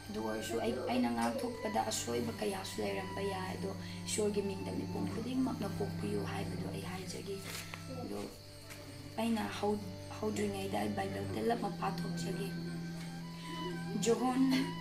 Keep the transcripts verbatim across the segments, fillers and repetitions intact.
ꯑꯗꯨ ꯑꯣꯏꯔꯁꯨ ꯑꯩ ꯑꯩꯅ ꯉꯥꯡꯊꯣꯛꯄꯗ ꯑꯁꯣꯏꯕ ꯀꯌꯥꯁꯨ ꯂꯩꯔꯝꯕ ꯌꯥꯏ ꯑꯗꯣ ꯏꯁꯣꯔꯒꯤ ꯃꯤꯡꯗ ꯃꯤꯄꯨꯝ ꯈꯨꯗꯤꯡꯃꯛꯅ ꯀꯣꯛꯄꯤꯌꯨ ꯍꯥꯏꯕꯗꯣ ꯑꯩ ꯍꯥꯏꯖꯒꯦ ꯑꯗꯣ ꯑꯩꯅ ꯍꯧꯗ꯭ꯔꯤꯉꯩꯗ ꯑꯩ ꯕꯥꯏꯕꯜ ꯇꯦꯜꯂꯞ ꯑꯃ ꯄꯥꯊꯣꯛꯆꯒꯦ ꯖꯣꯍꯟ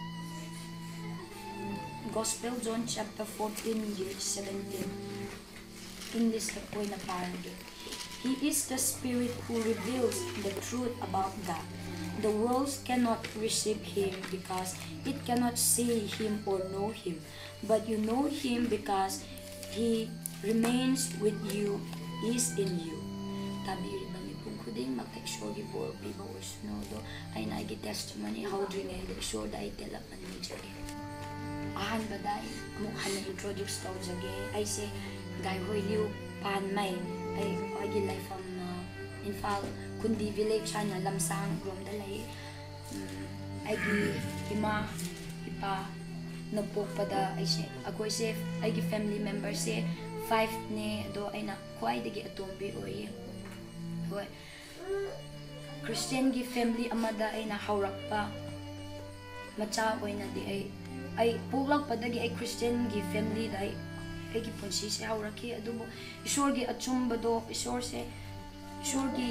Gospel John chapter fourteen verse seventeen English oina parage. He is the Spirit who reveals the truth about God. The world cannot receive him because it cannot see him or know him, but you know him because he remains with you, is in you. Tabiri ba ni kung kuding magka-isyogi po piba usno do ay naigi testimony how dringay do isyo da ay telapan ni jage. Ahan ba dai mukha na introduce tao jage ay si Gaihoiliu Panmei ay agi life from uh, Infal kundi village na lamsang rom dalay ay gi ima ipa nagpokpada ay si ako si ay gi family member si five ni do ay na kuay digi atombi oy hoy Christian gi family amada ay na hawrak pa macha oy na di ay ay pulag padagi ay Christian gi family dai ay gi punsi si hawraki adubo isor gi achumba do isor se isor gi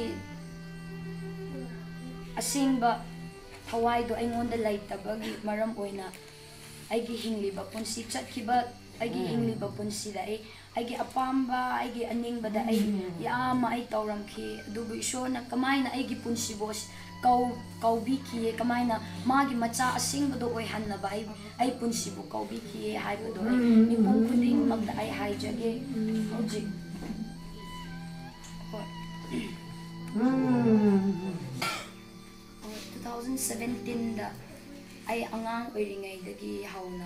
asingba thawai do ay ngonda laitabagi maram oina ay gi hingliba punsi chatkiba ay gi hingliba punsi da ay ay gi apamba ay gi aningba da ay yama ay tawramki adubo isor na kamay na ay gi punsi bos kau kau biki kamay na magi macha asingba do oy hanna ba ay ay punsi bu kau biki hay do ay mipong kuding magda ay hay jage oji twenty seventeen da ay angang oiringay dagi hawna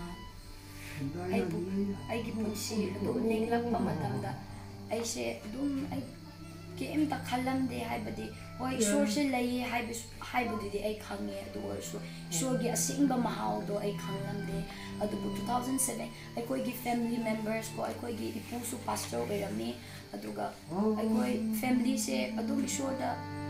ay bu ay gipunsi do ninglap pamatamda ay se dum ay kem ta khalam de hay badi oi isor se lay hay hay badi di ay khange adu orso isor gi asingba mahaw do ay khanglam de adu bu two thousand seven ay koi gi family members ko ay koi gi ipusu pastor oirami aduga ay koi family se adu isor da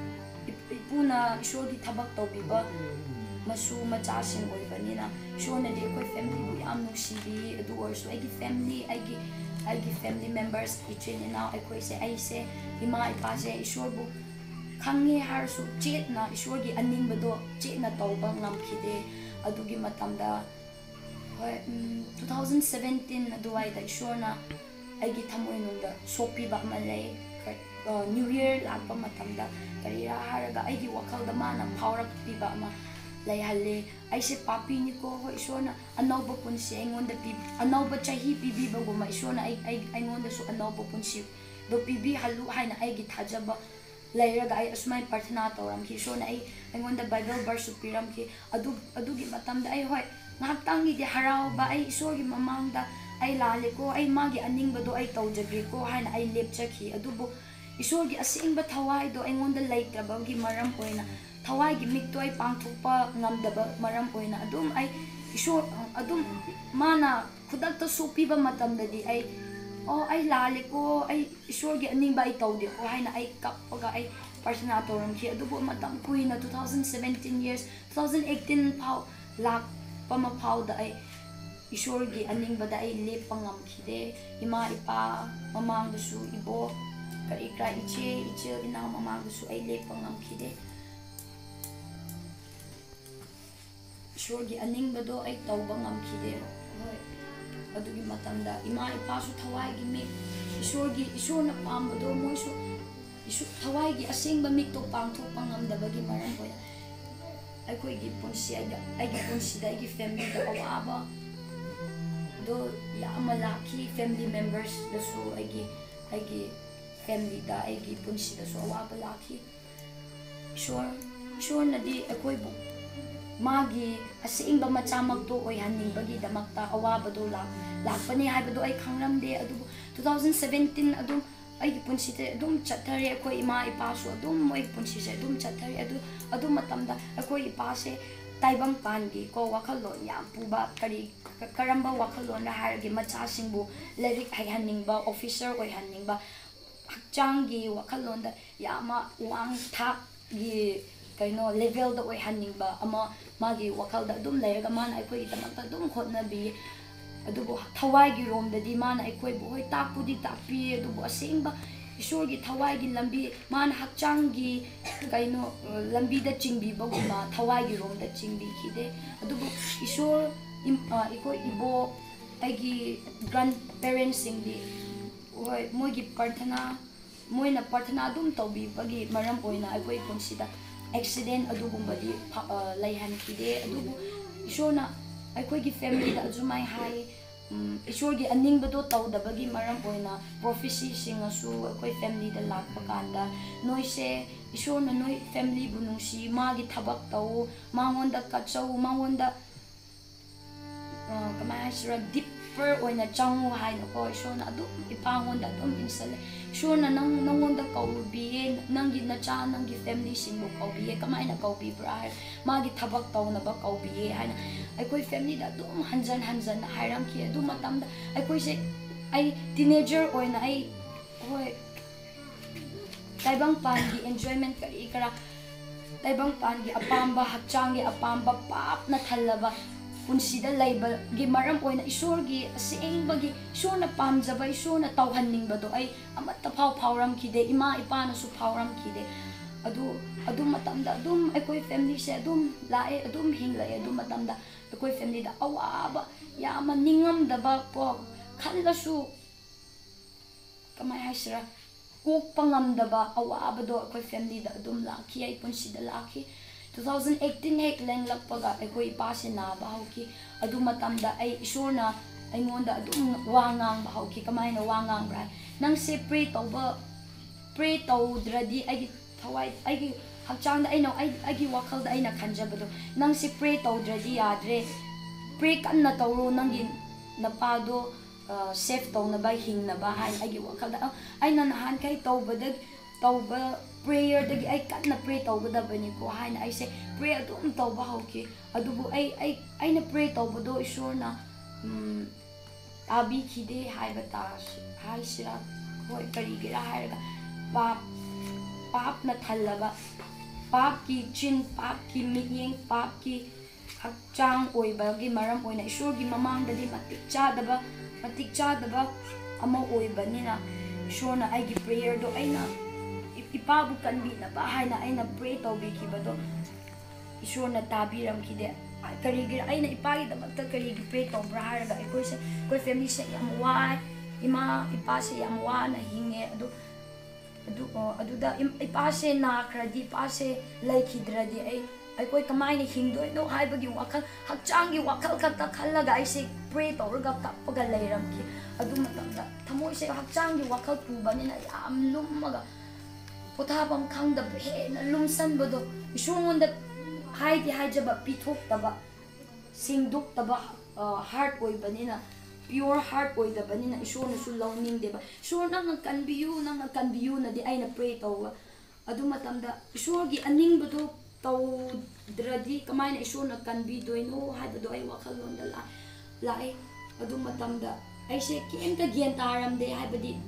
ipuna isor gi thabak tawbiba masu macha sin oibanina isor na de koi family bu yam nusibi adu orso ay gi family ay gi ay gi family members itrin now ay koi se ay se ima ipa se isor bu khange harsu chet na isor gi aning bado chet na tawba ngamkhide adugi matamda hoi twenty seventeen aduai da isor na ay gi thamoi nungda sopi ba malai new year lakpa matamda karira haraga ay gi wakal da mana phaurak pi ba ma lay halle ay se papi ni ko ho isor na anawba punsi ay ngonda pi anawba chahi pibi ba guma isor na ay ay ngonda su anawba punsi do pibi halu hay na ay gi thajaba layraga ay asmay parthana tawram ki isor na ay ay ngonda bible verse piram ki adu adu gi matamda ay hoy ngaktang gi haraw ba ay isor gi mamangda ay lale ko ay magi aning ba do ay tawjagi ko hay na ay lepchaki adubo isor gi asing ba thawai do ay ngonda laytraba gi maram oina thawai gi mikto ay pangthukpa ngamdaba maram oina adum ay isor adum mana khudakta sopi ba matamda di ay oh ay lale ko ay isor gi aning ba ay tawde ko hay na ay kappaga ay parthana tawram ki adubo matam kui na twenty seventeen years twenty eighteen pau lak pama pau da ay isor gi aning ba da ay lepangam khide ima ipa mamang dusu ibo kari kra iche iche ina mamang dusu ay lepangam khide isor gi aning ba do ay tawba ngam khide hoy adugi matamda ima ipa su thawai gi mi isor gi isor na pam do mo su isu thawai gi asing ba mik to pang thok pangam da bagi maram hoy ay ko gi ponsi ay da ay gi ponsi da ay gi family da awaba do ya malaki family members da su ay gi ay gi family da ay gi punsi da so awaba laki sure sure na di akoy bu magi asing ba machamag to oy haning bagi damakta awaba do lak lakpani haibado ay khangram de adu twenty seventeen adu ay gi punsi te adum chathari akoy ima ipa su adum moi punsi se adum chathari adu adu matamda akoy ipa se taibang pangi ko wakhalon yam puba kari karamba wakhalon na hargi macha singbu lyric hay haningba officer oy haningba hakchang gi wakhalon da yama wang thak gi kaino level da oi haningba ama magi wakal da dum layraga mana aikoi damakta dum hotnabi adubu thawai gi rom da di mana aikoi bu hoi takpudi takpi adubu asengba ishor gi thawai gi lambi mana hakchang gi kaino lambi da chingbi baguma thawai gi rom da chingbi khide adubu ishor ikoi ibo aigi grandparents singdi oi mogi parthana moina parthana dum tawbi bagi maram oina aikoi punsida accident adugumbadi laihan khide adubu ishorna aikoi gi family da ajumai hai ishor gi aning bado tawdabagi maram oina prophecy singasu aikoi family da lakpa kanda noise ishorna noi family bu nungsi magi thabak taw mangonda kachau mangonda kamai sura deeper oina changu hai na ko ishorna adu ipangonda dum insale ishorna nang nangonda kaubi nangi nacha nangi family singbu kaubi kamai na kaubi bra magi thabak taw na ba kaubi hai na aikoi family da dum hanjan hanjan hairam ki adu matam da aikoi se ai teenager oina ai hoi taibang pan gi enjoyment kari kara taibang pan gi apamba hakchang gi apamba pap na thalaba punsida laiba gi maram oina isor gi asengba gi isor na pamjaba isor na tawhanning ba do ai amata phau phauram khide ima ipa na su phauram khide adu adu matam da dum aikoi family se dum lae adum hinglai adu matam da aikoi family da awaba yama ningam da ba po khallasu kamai haisra kok pangam da ba awaba do aikoi family da adum lakhi ai punsida lakhi twenty eighteen hek leng lakpaga aikoi pa se na ba hauki adu matam da ai isorna aingonda adum wangang ba hauki kamai na wangang bra nang se pray tawba pray tawdradi ai thawai ai hakchang da aino ai ai wakal da aina khanjabado nang se pray tawdradi yadre pray kan na tawro nangi napado safe taw na ba hing na ba hai ai wakal da aina nahan kai tawbada tawba prayer dagi ay kat na pray tawbada bani ko hai na ai se pray adum tawba hauki adubu ai ai ai na pray tawbado isor na abi khide hai bata hai sira hoi kari gira hai ga pap pap na thallaba pap ki chin pap ki miyeng pap ki hakchang oiba gi maram oina isor gi mamang dadi matik chadaba matik chadaba ama oiba nina isor na ai gi prayer do aina ipabu kanbi na ba hai na aina pray tawbi khibado isor na tabiram khide kari gira aina ipagi damakta kari gi pray tawbra haraga ikoi se koi family se yam wa ima ipa se yam wa na hinge adu adu adu da ipa se na khradi pa se laikhidradi ai ai koi kamai ni hingdoi no hai bagi wakal hakchang gi wakal kata khallaga ai se pray tawraga kappaga leiram ki adu matam da thamoi se hakchang gi wakal pubani na yam lummaga pothabam khangda he na lumsan bodo isongonda hai di hai jaba pithok taba singduk taba heart oi banina pure heart oi da banina isona su longning deba isor nang kanbiyu nang kanbiyu na di aina pray tawa adu matamda isor gi aning bodo taw dradi kamaina isona kanbi doino hai bodo ai wakal londa la lai adu matamda ai se kemta gyan taram de hai badi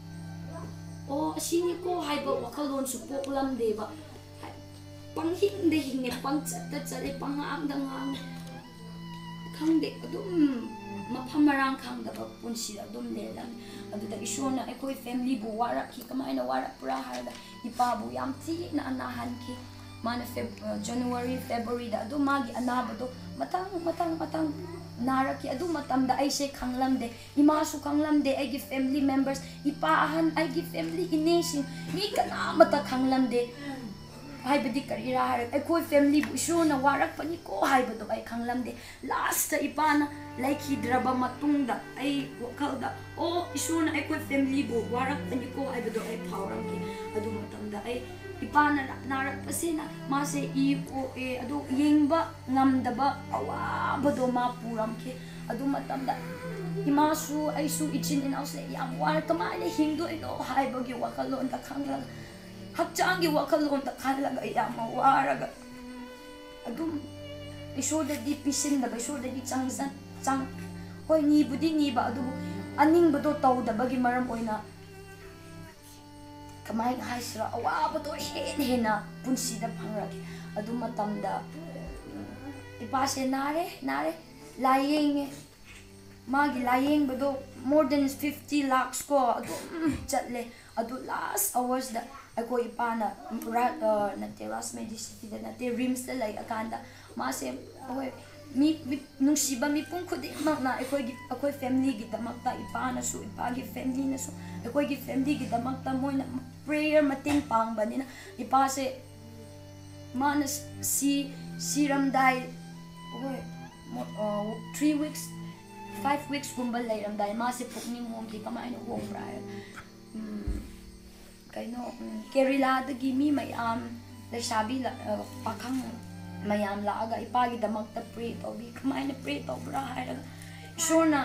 oh sini ko hai ba wakalon su poklam de ba pang hing de hing ne pang chat ta chale pang ang da ngang khang de adum maphamarang khang da ba punsi adum le la adu da isona ai koi family bu wara ki kamai na wara pura har da ipa bu yam thi na anahan ki mana feb January February da adu magi anaba do matang matang matang naraki adu matam da ai se khanglam de ima su khanglam de ai gi family members ipa ahan ai gi family inesing mi kana mata khanglam de hai badi karira har ai koi family bu isho na warak pani ko hai bado ai khanglam de last ipa na laiki draba matung da ai wakal da o isho na ai koi family bu warak pani ko hai bado ai phauram ki adu matam da ai ipa na narak pasina ma se i ko e adu yengba ngamdaba awa bado ma puram ke adu matam da ima su ai su ichin in ause yam war kama ne hingdo ino hai bagi wakalon ta khangla hakchang gi wakalon ta khangla ga yam waraga adu iso da di pisin da iso da di changsan chang hoi ni budi ni ba adu aning bado taw da bagi maram oina kamay haisra awabado hen hena punsida phangraki adu matamda ipase nare nare lying magi lying bado more than fifty lakhs ko adu chatle adu last hours da akoi ipana nate ras medicine da nate rims da lai akanda mase oi mi nungsiba mi pung khudi makna akoi gi akoi family gi damakta ipana su ipagi family na su akoi gi family gi damakta moina prayer mating pang banina ipase manas si siram dai oi three weeks five weeks gumba lairam dai mase pukni mom ki kamai no hom ra kaino kerala dagi mi mayam lesabi la pakhang mayam la aga ipagi damakta pray to bi kamai na pray to bra haira ishorna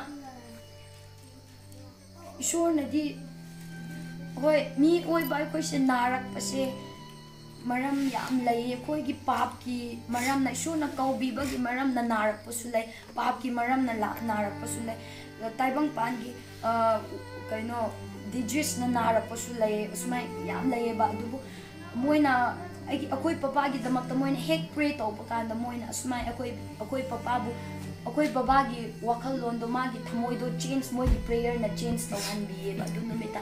ishorna di hoi mi oi bai koi se narak pase maram yam lai koi gi pap ki maram na ishorna kau bi ba gi maram na narak pasu lai pap ki maram na la narak pasu lai taibang pan gi kaino digits na narak pasu lai usmai yam lai ba du moina akoi papa gi damak ta moina hek pray to ba kan da moina usmai akoi akoi papa bu akoi baba gi wakal lon do ma gi thamoi do change moi gi prayer na change to han bi ba du no meta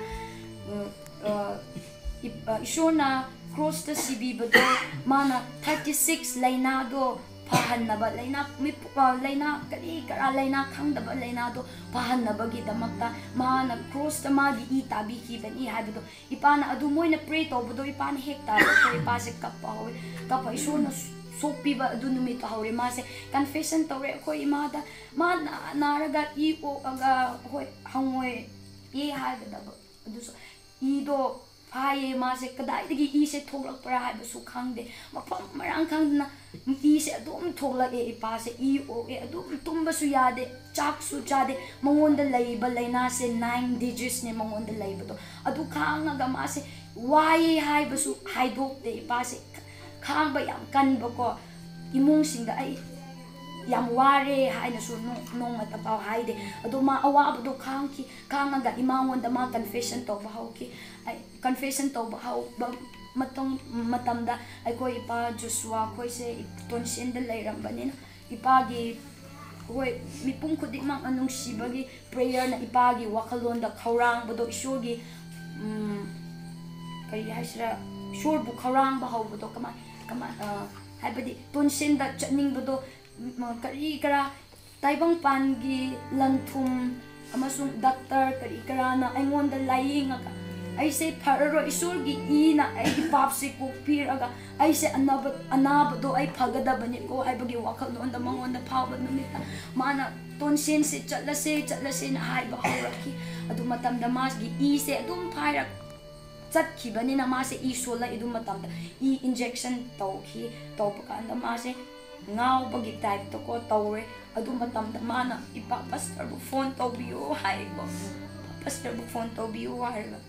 ishona cross the cb but mana thirty-six laina do pahan na ba laina mi laina kari kara laina khang da ba laina do pahan na ba gi damak ta mana cross ta ma gi i ta bi ki ban i ha do ipana adu moina pray to do ipana hek ta do ipa se kap pa ho kap ishona sopi ba adu no meta hore ma se confession to re ko imada ma naraga i o aga hoi hangoi ye ha da ba adu so i do Pai ma se kadai dagi i se thoglak para hai ba su khang de mapam marang khang na i se adum thoglak e pa se i o e adum tumba su ya de chak su cha de mangon da lai ba laina se nine digits ne mangon da lai ba to adu khang ga ma se why hai ba su hai dok de pa se khang ba yam kan ba ko imung sing da ai yam ware hai na su no no ma ta pa hai de adu ma awa ba do khang ki khang ga imangon da ma confession to ba hau ki ai confession to ba hau ba matong matamda ai ko ipa Joshua ko se ton sen da lairam banin ipa gi hoi mi pung khudi mang anung sibagi prayer na ipa gi wakalon da khawrang bodo ishur gi um kari haisra shur bu khawrang ba hau bodo kama kama hai badi ton sen da chning bodo kari kara taibang pan gi lanthum amasung doctor kari kara na aingon da lying aka I say pararo isur gi ina ai gi pap se ko pir aga ai se anab anab do ai phagada bani ko ai bagi wakal don da mangon da phaw ba numita mana ton sen se chatla se chatla se na hai ba hawraki adu matam da mas gi i se adum phairak chat ki bani na ma se i sola idu matam da i injection to ki to pa kan da ma se ngau bagi type to ko tawre adu matam da mana ipa pastor bu phone to biu hai ko pastor bu phone to biu hai la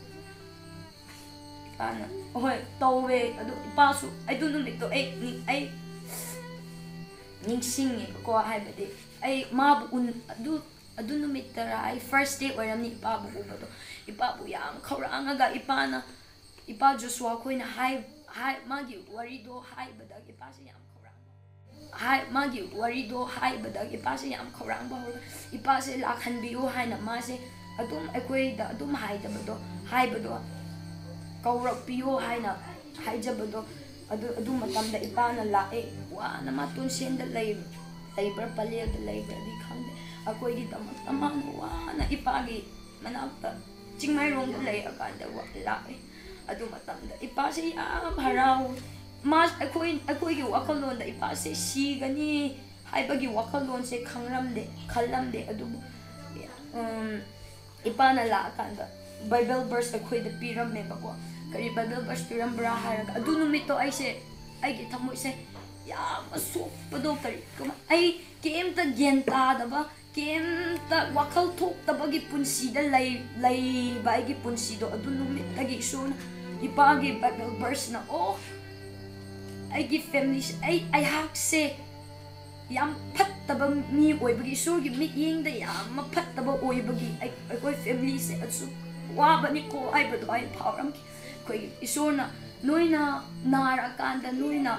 ana oi towe adu pasu ai du no me to ai ni ai ning sing ko hai bade ai ma bu un adu adu no me tara ai first day oram ni pa bu ba do ipa bu yang khawrang ga ipa na ipa Joshua ko na hai hai ma gi wari do hai bada ipa se yang khawrang hai ma gi wari do hai bada ipa se yang khawrang ba ipa se la khan bi u hai na ma se adum ai koi da adum hai da ba do hai ba do kaurak piyo hai na hai jabado adu adu matam da ipana la e wa na ma tun sen da lai lai bar pale da lai bar di khang de akoi di tam taman wa na ipagi manapta chingmai rong da lai aka da wa la e adu matam da ipa se ya harau mas akoi akoi gi wakalon da ipa se si gani hai bagi wakalon se khangram de khalam de adu um ipana la kan da Bible verse akoi da piram me ba ko kari Bible verse piram bra haraga adu no mito ai se ai gi thamoi se ya masu pado kari kuma ai kem ta gen ta da ba kem ta wakal thok ta ba gi punsi da lai lai ba gi punsi do adu no mit ta gi so na ipa gi Bible verse na oh ai gi family ai ai hak se yam phat ta ba mi oi ba gi so gi mit ying da yam ma phat ta ba oi ba gi ai ai koi family se asu wa ba ni ko ai ba do ai phawram koi isorna noina nara kanda noina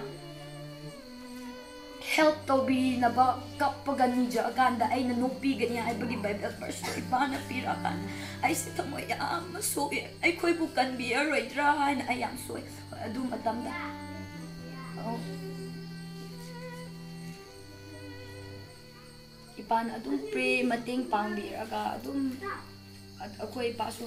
help to be na ba kappaga nija kanda ay na nupi ganya ay bagi Bible verse ipana pira kan ay si tamoy am so ay koi bukan bi aroy dra na ay am so adu matam da oh ipana adum pre mating pangbiraga adum akoy paso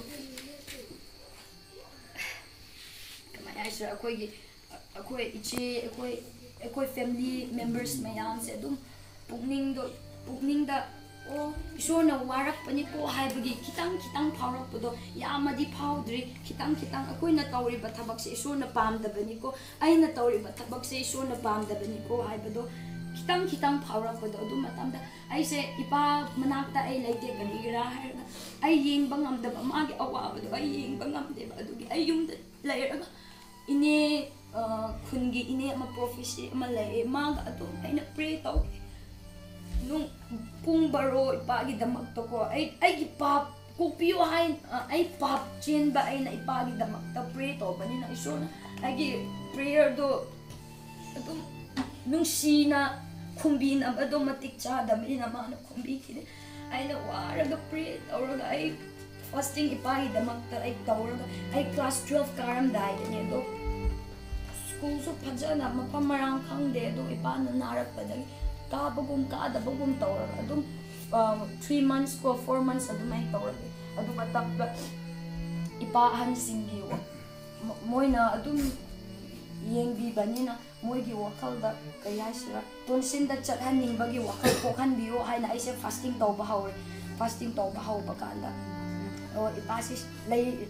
kamay ay sir akoy akoy ichi akoy akoy family members mayam se adum pugning do pugning da o isor na warak pani ko haibagi kitang kitang phaurak podo yamadi phaudri kitang kitang akoy na tawri ba thabak se isor na pam da bani ko ay na tawri ba thabak se isor na pam da bani ko haibado kitang kitang phaurak podo adum matamda ay se ipa manakta ay laite kanira harga ay yeng bangam da magi awabado ay yeng bangam de ba adugi ay yung lairaga ini kungi ini ama prophecy ama lay maga ato ay na pray taw nung kung baro ipagi damak to ko ay ay ipap kupiyo hay ay pap chin ba ay na ipagi damak ta pray to bani na iso na ay prayer do ato nung sina kumbi na ba do matik cha dami na mana kumbi kide ay na waraga pray tawraga ay fasting ipagi damak ta ay tawraga ay class twelve karam dai niya do school so pajana mapamarang kang de do ipana narak padagi kabagum kadabagum tawraga adum three months ko four months adum ay tawraga adum atap ipahan singi wa moina adum yengbi banina moigi wakal da kaya sira tonsin da chathan ning bagi wakal pokhan biyo hay na ise fasting to bahaw fasting to bahaw bakanda o ipasis lay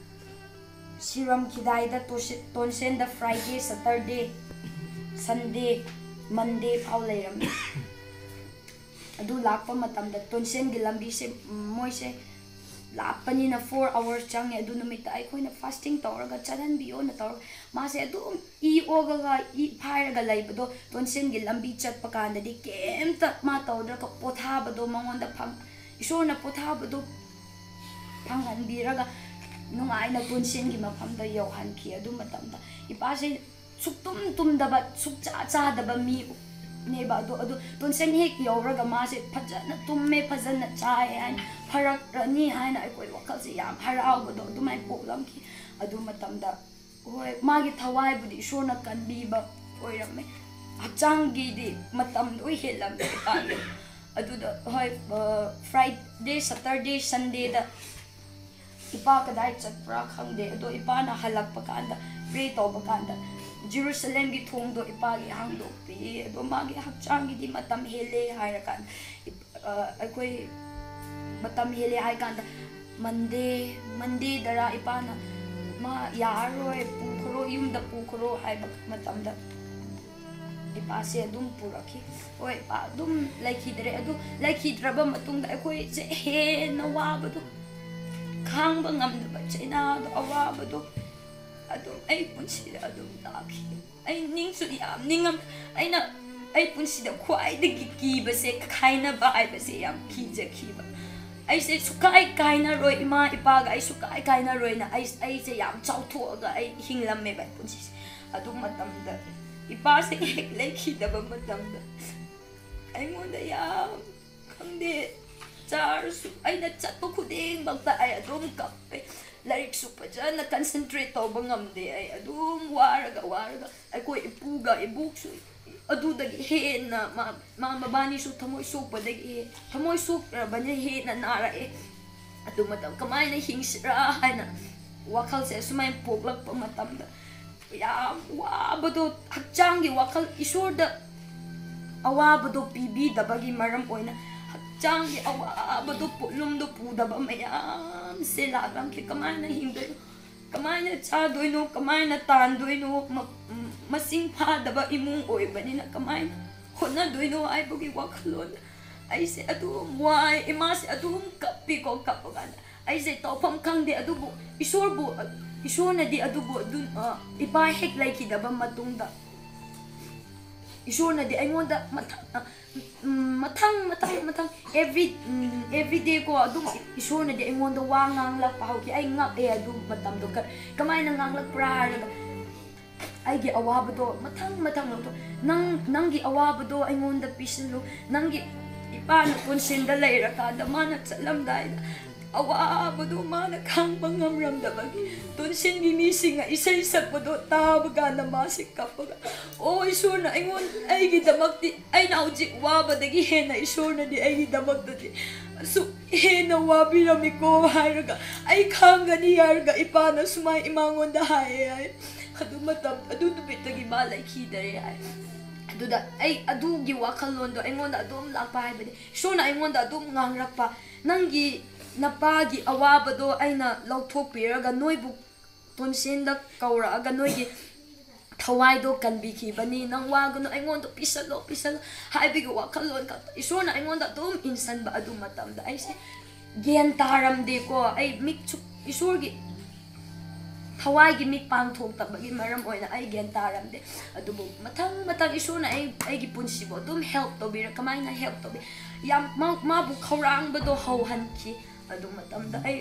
siram kidai da tonsin da Friday Saturday Sunday Monday phaw layram adu lakpa matam da tonsin gilambi se moise lapani na four hours chang adu numit ay ko na fasting tawraga chadan biyo na tawraga mase adu i ogaga i pharaga laibado tonsen gi lambi chat pakanda di kem ta ma tawdra ka potha bado mangonda phang isor na potha bado phangan biraga nungai na tonsen gi mafam da yohan ki adu matam da ipase suktum tum da ba sukcha cha da ba mi ne ba do adu tonsen hek yoraga mase phajana tumme phajana chai an pharak rani haina ai koi wakal se yam harau bado du mai problem ki adu matam da hoi magi thawai budi isona kanbi ba oirame hachang gi di matam doi helam ta adu da hoi Friday Saturday Sunday da ipa kadai chatpra khangde ado ipa na halak pakanda pray to bakanda Jerusalem gi thong do ipa gi hang do pi ado magi hachang gi di matam hele hairakan akoi matam hele hai kanda Monday Monday dara ipa na ma yaroi pukro yum da pukro hai matam da ipa se dum puraki oi pa dum like hidre adu like hidra ba matung da akoi je he na wa ba do khang ba ngam da ba china do awa ba do adu ai punsi da adu ta ki ai ning su yam ningam ai na ai punsi da khwai de ki ki ba se khaina ba ai ba se yam ki je ki ba ai se sukai kaina roi ima ipaga ai sukai kaina roi na ai ai se yam chau tho ga ai hinglam me ba punsi adu matam da ipa se hek lekhi da ba matam da ai mon da yam khangde char su ai na chat po khuding bang ta ai adum kap pe larik su pa jan na concentrate to bangam de ai adum waraga waraga ai ko ipuga ibuk su adu dagi he na ma ma mabani su thamoy su pa dagi thamoy su banya he na nara e adu matam kamay na hingsra haina wakal se sumay poglak pa matam da ya wa bado hakchang gi wakal isor da awa bado pibi da bagi maram oina hakchang gi awa bado pulum do pu da ba mayam se la ram ki kamay na hingdo kamay na cha doino kamay na tan doino masing pa da ba imung oi bani na kamay hona doino ai bogi wakalon ai se adu wai imas adu kapi ko kapagan ai se to pam kang de adu bu isor bu isor na di adu bu dun ipa hek like da ba matung da isona di aingonda matang matang matang matang every every day ko adum isona di aingonda wa nganglak pa hauki ai ngak e adu matam do kamay na nganglak pra ha ai gi awabado matang matang to nang nanggi awabado aingonda pislo nanggi ipano konsinda leira kada mana chalamdai awabado mana khang bangam ramdabagi tonsin gi missing nga isay sakpado tabaga na masik kapaga o isona aingon ai gi damakti ai na ujik wabadagi hena isona di ai gi damakti so hena wabirami ko hairaga ai khangani yarga ipana sumay imangon da hai ai adu matam adu dubitagi malay khidare ai aduda ai adugi wakalon do aingon adum lakpa haibadi isona aingon adum ngangrakpa nanggi napagi awabado aina lauthokpiraga noibu tonsinda kauraga noigi thawaido kanbiki bani nang wagano aingondo pisalo pisalo haibigi wakalon ka isona aingonda dum insan ba adu matamda ai se gen taram de ko ai mik isorgi thawai gi mik pang thok tabagi maram oina ai gen taram de adubu matang matang isona ai ai gi punsibo dum help to bira kamai na help to bi yam ma ma bu khawrang bado hau hanki adu matamda ai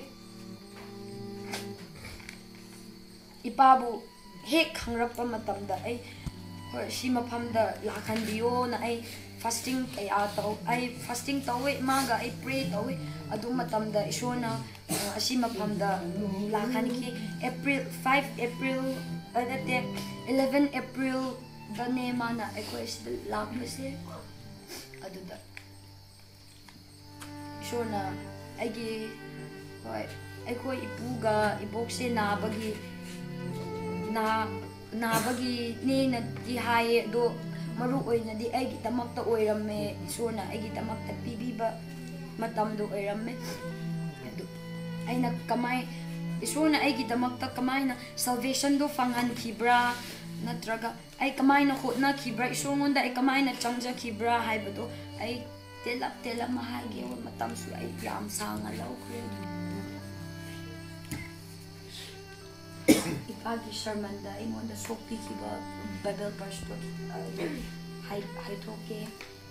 ipabu hek hangrapa matamda ai hor si mapamda lakhanbiyo na ai fasting kaya taw ai fasting tawe maga ai pray tawe adu matamda isona asi mapamda lakhaniki April five April adate eleven April dane mana ai ko is lakmase adu da isona aigi hoi aikoi ipuga ibokse nabagi na nabagi ni na di hai do maru oina di aigi tamakta oiramme isona aigi tamakta pibiba matam do oiramme adu aina kamay isona aigi tamakta kamay na salvation do fanghan kibra natraga ay kamay na khotna kibra isongonda ay kamay na changja kibra haibado ay telap telap mahagi o matam su ay yam sanga law kre ipagi sermon da imo da sopi kiba bible verse to hay hay toke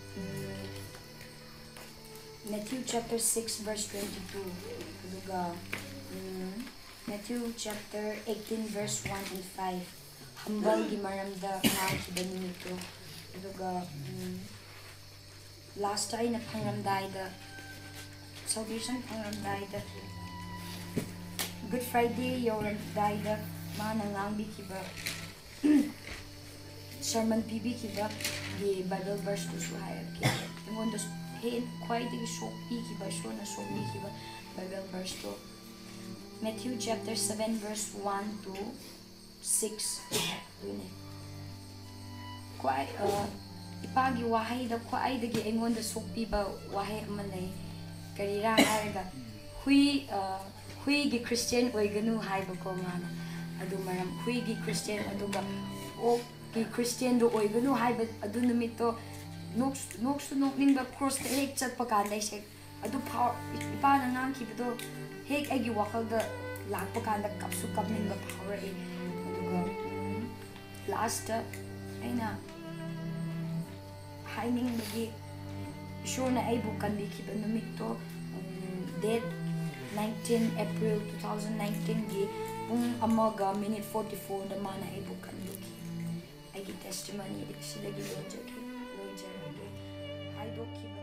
Matthew chapter six verse twenty-two duga Matthew chapter eighteen verse one and five hambal gimaramda na kiba nito duga last time na pangramday da salvation pangramday da Good Friday yoramday da manangangbi kiba sermon pibi kiba di Bible verse ko suhaya kiba ingon dos he quite the shopi kiba so na shopi kiba Bible verse to Matthew chapter seven verse one to six yun eh quite uh ipagi wahay da kwai dagi aingon da sokpiba wahay ama lay karira haraga hui hui gi Christian oiganu haiba ko mana adu maram hui gi Christian aduga o gi Christian do oiganu haiba adu numito noks noks nokning ba cross ta hek chat paka dai se adu power ipa na nang kibdo hek agi wakal da lag paka da kapsu kapning ba power e aduga last aina haining bagi sure na ay bukan biki ba numito date nineteen April twenty nineteen gi kung amaga minute forty-four na mana ay bukan biki ay gi testimony sila gi loja gi loja gi ay do ki